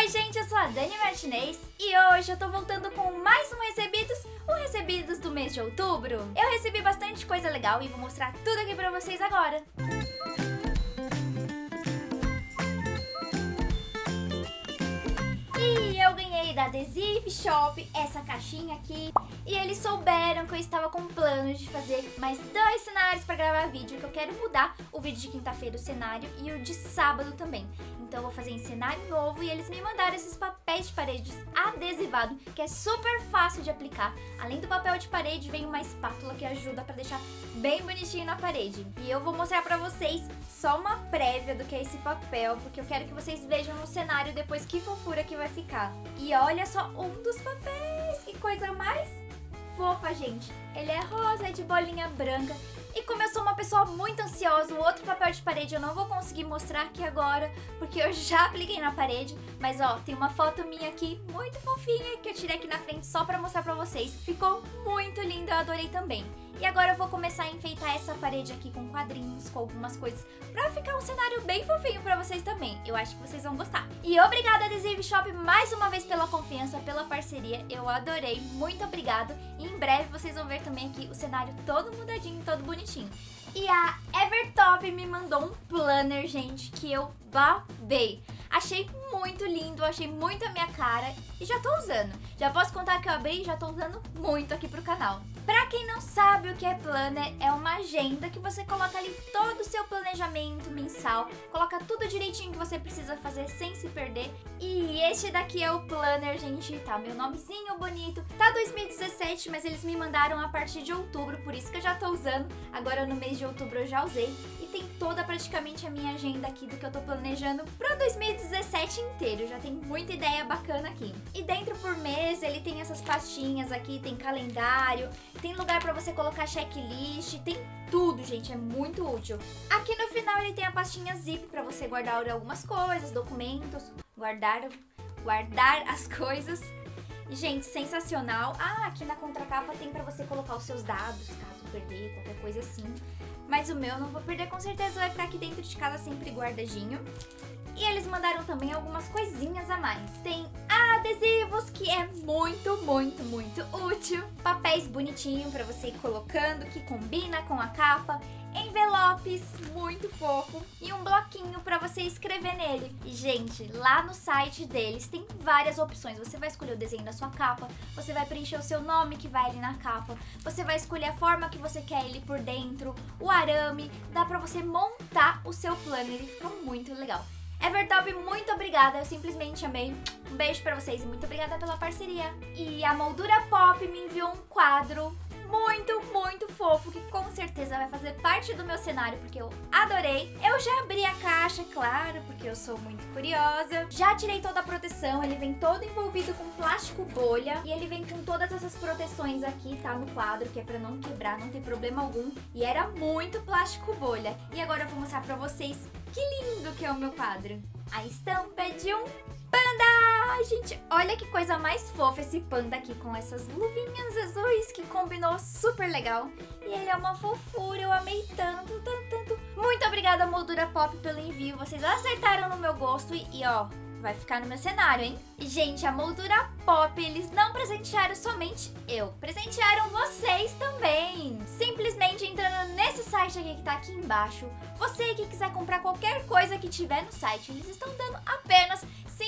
gente, eu sou a Dani Martinez e hoje eu tô voltando com mais um Recebidos do mês de outubro. Eu recebi bastante coisa legal e vou mostrar tudo aqui pra vocês agora. E eu ganhei da Adesive Shop essa caixinha aqui. E eles souberam que eu estava com planos de fazer mais 2 cenários para gravar vídeo, que eu quero mudar o vídeo de quinta-feira, o cenário, e o de sábado também. Então eu vou fazer em cenário novo e eles me mandaram esses papéis de paredes adesivados, que é super fácil de aplicar. Além do papel de parede, vem uma espátula que ajuda para deixar bem bonitinho na parede. E eu vou mostrar para vocês só uma prévia do que é esse papel, porque eu quero que vocês vejam no cenário depois que fofura que vai ficar. E olha só um dos papéis, que coisa mais fofa, gente. Ele é rosa, é de bolinha branca. E como eu sou uma pessoa muito ansiosa, o outro papel de parede eu não vou conseguir mostrar aqui agora, porque eu já apliquei na parede. Mas ó, tem uma foto minha aqui, muito fofinha, que eu tirei aqui na frente só pra mostrar pra vocês. Ficou muito lindo, eu adorei também. E agora eu vou começar a enfeitar essa parede aqui com quadrinhos, com algumas coisas, pra ficar um cenário bem fofinho pra vocês também. Eu acho que vocês vão gostar. E obrigada, Adesive Shop, mais uma vez pela confiança, pela parceria. Eu adorei, muito obrigado. E em breve vocês vão ver também aqui o cenário todo mudadinho, todo bonitinho. E a Evertop me mandou um planner, gente, que eu babei. Achei muito lindo, achei muito a minha cara e já tô usando. Já posso contar que eu abri e já tô usando muito aqui pro canal. Pra quem não sabe o que é planner, é uma agenda que você coloca ali todo o seu planejamento mensal, coloca tudo direitinho que você precisa fazer sem se perder. E este daqui é o planner, gente, tá meu nomezinho bonito. Tá 2017, mas eles me mandaram a partir de outubro, por isso que eu já tô usando. Agora no mês de outubro eu já usei. E tem toda praticamente a minha agenda aqui do que eu tô planejando pra 2017 inteiro. Já tem muita ideia bacana aqui. E dentro por mês ele tem essas pastinhas aqui, tem calendário, tem lugar pra você colocar checklist, tem tudo, gente, é muito útil. Aqui no final ele tem a pastinha zip pra você guardar algumas coisas, documentos, guardar as coisas. E, gente, sensacional. Ah, aqui na contracapa tem pra você colocar os seus dados, caso perder, qualquer coisa assim. Mas o meu não vou perder, com certeza vai ficar aqui dentro de casa sempre guardadinho. E eles mandaram também algumas coisinhas a mais. Tem adesivos, que é muito útil. Papéis bonitinho pra você ir colocando, que combina com a capa. Envelopes, muito fofo. E um bloquinho pra você escrever nele. E, gente, lá no site deles tem várias opções. Você vai escolher o desenho da sua capa, você vai preencher o seu nome que vai ali na capa, você vai escolher a forma que você quer ele por dentro, o arame. Dá pra você montar o seu planner, ele fica muito legal. Evertop, muito obrigada, eu simplesmente amei. Um beijo pra vocês e muito obrigada pela parceria. E a Moldura Pop me enviou um quadro muito fofo, que com certeza vai fazer parte do meu cenário, porque eu adorei. Eu já abri a caixa, claro, porque eu sou muito curiosa. Já tirei toda a proteção, ele vem todo envolvido com plástico bolha. E ele vem com todas essas proteções aqui, tá, no quadro, que é pra não quebrar, não ter problema algum. E era muito plástico bolha. E agora eu vou mostrar pra vocês que lindo que é o meu quadro. A estampa é de um panda! Gente, olha que coisa mais fofa esse panda aqui com essas luvinhas azuis que combinou super legal. E ele é uma fofura, eu amei tanto. Muito obrigada, Moldura Pop, pelo envio. Vocês acertaram no meu gosto e ó, vai ficar no meu cenário, hein? E, gente, a Moldura Pop, eles não presentearam somente eu, presentearam vocês também. Simplesmente entrando nesse site aqui que tá aqui embaixo, você que quiser comprar qualquer coisa que tiver no site, eles estão dando apenas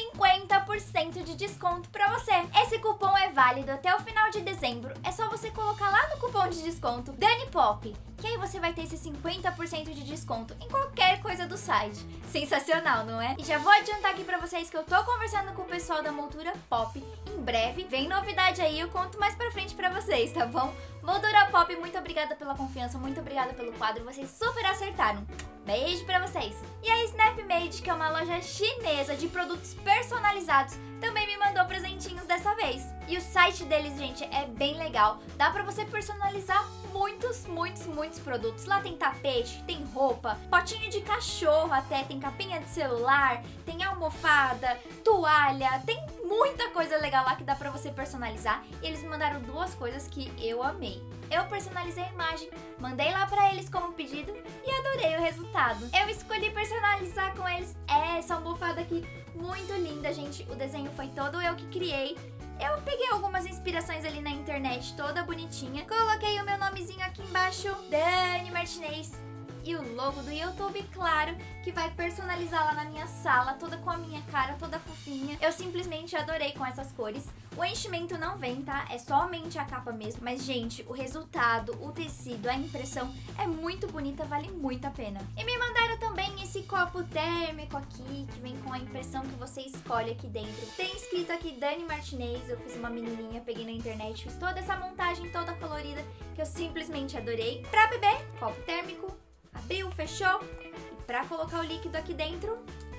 50% de desconto pra você. Esse cupom é válido até o final de dezembro. É só você colocar lá no cupom de desconto DANIPOP, que aí você vai ter esse 50% de desconto em qualquer coisa do site. Sensacional, não é? E já vou adiantar aqui pra vocês que eu tô conversando com o pessoal da Moldura Pop. Em breve vem novidade aí, eu conto mais pra frente pra vocês, tá bom? Moldura Pop, muito obrigada pela confiança, muito obrigada pelo quadro, vocês super acertaram. Beijo pra vocês! E a Snapmade, que é uma loja chinesa de produtos personalizados, também me mandou presentinhos dessa vez. E o site deles, gente, é bem legal. Dá pra você personalizar muitos produtos. Lá tem tapete, tem roupa, potinho de cachorro até, tem capinha de celular, tem almofada, toalha, tem muita coisa legal lá que dá pra você personalizar. E eles me mandaram duas coisas que eu amei. Eu personalizei a imagem, mandei lá pra eles como pedido e adorei o resultado. Eu escolhi personalizar com eles essa almofada aqui, muito linda, gente. O desenho foi todo eu que criei. Eu peguei algumas inspirações ali na internet, toda bonitinha. Coloquei o meu nomezinho aqui embaixo, Dani Martinez. E o logo do YouTube, claro, que vai personalizar lá na minha sala, toda com a minha cara, toda fofinha. Eu simplesmente adorei com essas cores. O enchimento não vem, tá? É somente a capa mesmo. Mas, gente, o resultado, o tecido, a impressão é muito bonita, vale muito a pena. E me mandaram também esse copo térmico aqui, que vem com a impressão que você escolhe aqui dentro. Tem escrito aqui Dani Martinez, eu fiz uma menininha, peguei na internet, fiz toda essa montagem toda colorida, que eu simplesmente adorei. Pra beber, copo térmico. Abriu, fechou. E pra colocar o líquido aqui dentro,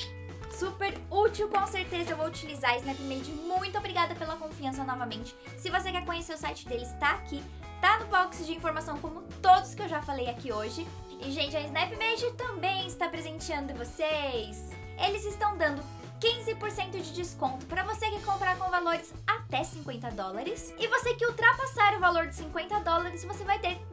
super útil, com certeza eu vou utilizar. Snapmade, muito obrigada pela confiança novamente. Se você quer conhecer o site deles, tá aqui. Tá no box de informação, como todos que eu já falei aqui hoje. E, gente, a Snapmade também está presenteando vocês. Eles estão dando 15% de desconto para você que comprar com valores até $50. E você que ultrapassar o valor de $50, você vai ter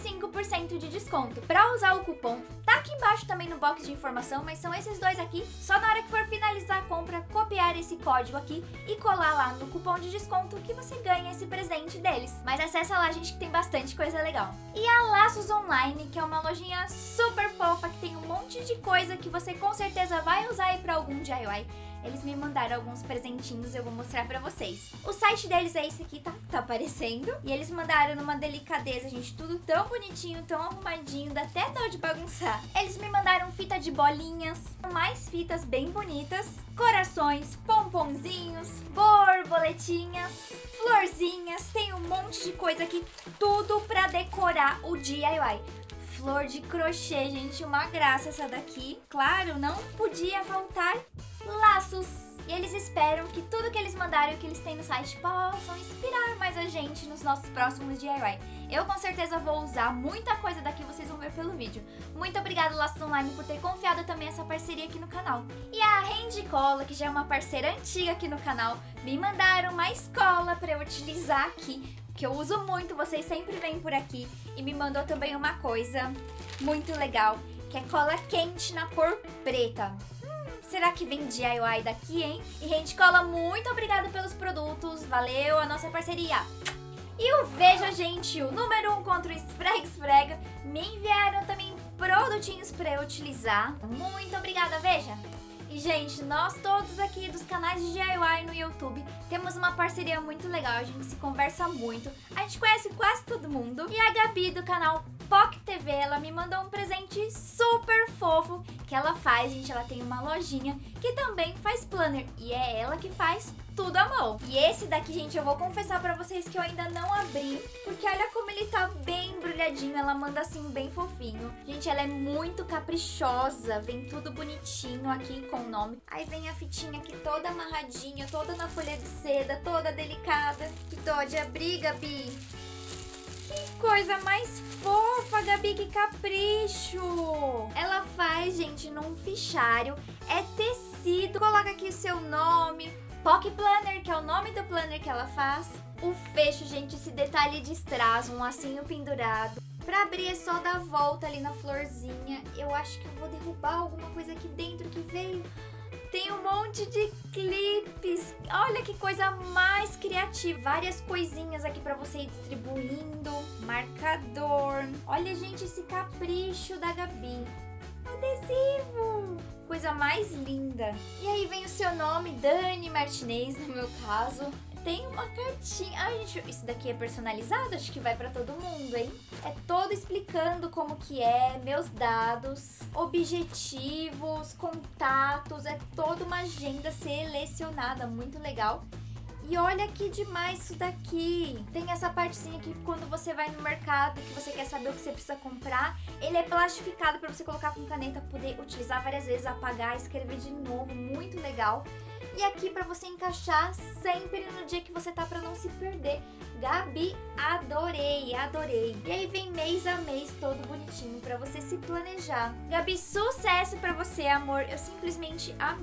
25% de desconto. Para usar o cupom, tá aqui embaixo também no box de informação, mas são esses dois aqui. Só na hora que for finalizar a compra, copiar esse código aqui e colar lá no cupom de desconto que você ganha esse presente deles. Mas acessa lá, gente, que tem bastante coisa legal. E a Laços Online, que é uma lojinha super fofa, que tem um monte de coisa que você com certeza vai usar aí para algum DIY. Eles me mandaram alguns presentinhos, eu vou mostrar pra vocês. O site deles é esse aqui, tá? Tá aparecendo. E eles mandaram numa delicadeza, gente, tudo tão bonitinho, tão arrumadinho, dá até dó de bagunçar. Eles me mandaram fita de bolinhas, mais fitas bem bonitas, corações, pomponzinhos, borboletinhas, florzinhas, tem um monte de coisa aqui, tudo pra decorar o DIY. Flor de crochê, gente, uma graça essa daqui. Claro, não podia faltar laços. E eles esperam que tudo que eles mandaram e que eles têm no site possam inspirar mais a gente nos nossos próximos DIY. Eu com certeza vou usar muita coisa daqui, vocês vão ver pelo vídeo. Muito obrigada, Laços Online, por ter confiado também essa parceria aqui no canal. E a Rende Cola, que já é uma parceira antiga aqui no canal, me mandaram mais cola para eu utilizar aqui, que eu uso muito, vocês sempre vêm por aqui. E me mandou também uma coisa muito legal, que é cola quente na cor preta. Será que vem DIY daqui, hein? E Rende Cola, muito obrigada pelos produtos, valeu a nossa parceria. E o Veja, gente, o número 1 contra o esfrega-esfrega, me enviaram também produtinhos para eu utilizar. Muito obrigada, Veja! E, gente, nós todos aqui dos canais de DIY no YouTube temos uma parceria muito legal, a gente se conversa muito, a gente conhece quase todo mundo. E a Gabi do canal POC TV, ela me mandou um presente super fofo que ela faz, gente, ela tem uma lojinha que também faz planner e é ela que faz tudo à mão. E esse daqui, gente, eu vou confessar pra vocês que eu ainda não abri, porque olha como ele tá bem embrulhadinho, ela manda assim bem fofinho. Gente, ela é muito caprichosa, vem tudo bonitinho aqui com o nome. Aí vem a fitinha aqui toda amarradinha, toda na folha de seda, toda delicada. Que dó de abrir, Gabi. Que coisa mais fofa, Gabi, que capricho! Ela faz, gente, num fichário, é tecido, coloca aqui o seu nome, POC Planner, que é o nome do planner que ela faz. O fecho, gente, esse detalhe de strass, um lacinho pendurado. Pra abrir é só dar a volta ali na florzinha. Eu acho que eu vou derrubar alguma coisa aqui dentro que veio. Tem um monte de clipes. Olha que coisa mais criativa. Várias coisinhas aqui pra você ir distribuindo. Marcador. Olha, gente, esse capricho da Gabi. Adesivo. Coisa mais linda. E aí vem o seu nome, Dani Martinez, no meu caso. Tem uma cartinha. Ai, gente, isso daqui é personalizado? Acho que vai pra todo mundo, hein? É todo explicando como que é, meus dados, objetivos, contatos. É toda uma agenda selecionada, muito legal. E olha que demais isso daqui. Tem essa partezinha aqui quando você vai no mercado, que você quer saber o que você precisa comprar. Ele é plastificado para você colocar com caneta, poder utilizar várias vezes, apagar, escrever de novo. Muito legal. E aqui para você encaixar sempre no dia que você tá, para não se perder. Gabi, adorei, adorei. E aí vem mês a mês todo bonitinho para você se planejar. Gabi, sucesso para você, amor. Eu simplesmente amei.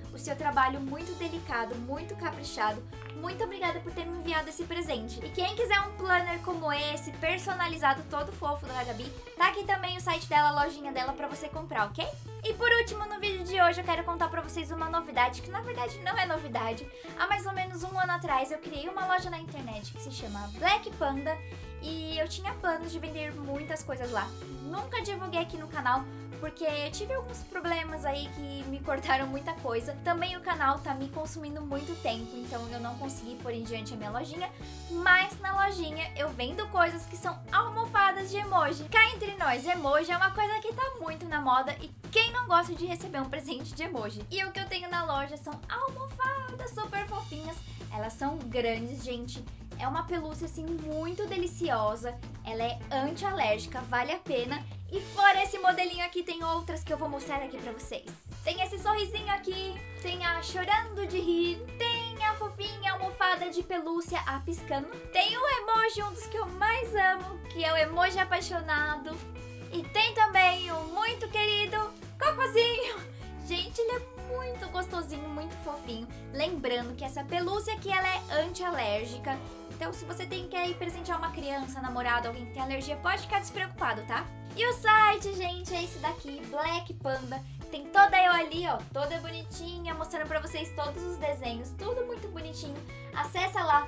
o seu trabalho muito delicado, muito caprichado. Muito obrigada por ter me enviado esse presente. E quem quiser um planner como esse, personalizado, todo fofo da Gabi, tá aqui também o site dela, a lojinha dela pra você comprar, ok? E por último, no vídeo de hoje eu quero contar pra vocês uma novidade, que na verdade não é novidade. Há mais ou menos um ano atrás eu criei uma loja na internet que se chama Black Panda e eu tinha planos de vender muitas coisas lá. Nunca divulguei aqui no canal porque eu tive alguns problemas aí que me cortaram muita coisa. Também o canal tá me consumindo muito tempo, então eu não consegui pôr em diante a minha lojinha. Mas na lojinha eu vendo coisas que são almofadas de emoji. Cá entre nós, emoji é uma coisa que tá muito na moda e quem não gosta de receber um presente de emoji? E o que eu tenho na loja são almofadas super fofinhas. Elas são grandes, gente. É uma pelúcia assim muito deliciosa. Ela é anti-alérgica, vale a pena. E fora esse modelinho aqui, tem outras que eu vou mostrar aqui pra vocês. Tem esse sorrisinho aqui, tem a chorando de rir, tem a fofinha almofada de pelúcia a piscando. Tem o emoji, um dos que eu mais amo, que é o emoji apaixonado. E tem também o muito querido cocôzinho. Gente, ele é muito gostosinho, muito fofinho. Lembrando que essa pelúcia aqui, ela é anti-alérgica. Então, se você quer ir presentear uma criança, namorado, alguém que tem alergia, pode ficar despreocupado, tá? E o site, gente, é esse daqui, Black Panda. Tem toda eu ali, ó, toda bonitinha, mostrando pra vocês todos os desenhos, tudo muito bonitinho. Acessa lá,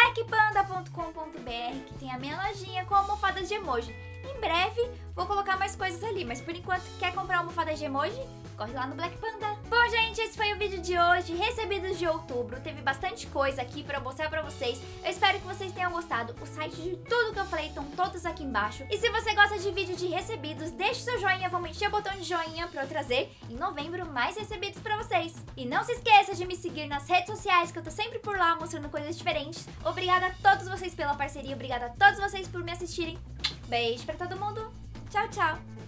blackpanda.com.br, que tem a minha lojinha com almofadas de emoji. Em breve, vou colocar mais coisas ali, mas por enquanto, quer comprar almofada de emoji? Corre lá no Black Panda. Bom, gente, esse foi o vídeo de hoje, recebidos de outubro. Teve bastante coisa aqui pra mostrar pra vocês. Eu espero que vocês tenham gostado. O site de tudo que eu falei estão todos aqui embaixo. E se você gosta de vídeo de recebidos, deixe seu joinha, vamos encher o botão de joinha pra eu trazer em novembro mais recebidos pra vocês. E não se esqueça de me seguir nas redes sociais, que eu tô sempre por lá mostrando coisas diferentes. Obrigada a todos vocês pela parceria, obrigada a todos vocês por me assistirem. Beijo pra todo mundo. Tchau, tchau.